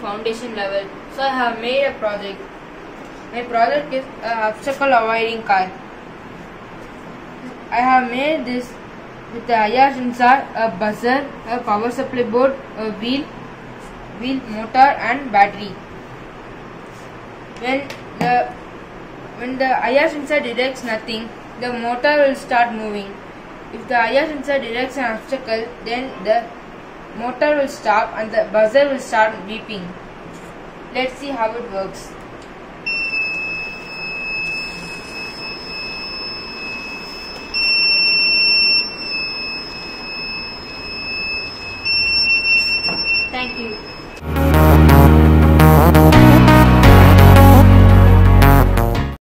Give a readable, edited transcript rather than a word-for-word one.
foundation level. So I have made a project. My project is an obstacle avoiding car. I have made this with the IR sensor, a buzzer, a power supply board, a wheel, motor and battery. When the IR sensor detects nothing, the motor will start moving. If the IR sensor detects an obstacle, then the motor will stop and the buzzer will start beeping. Let's see how it works.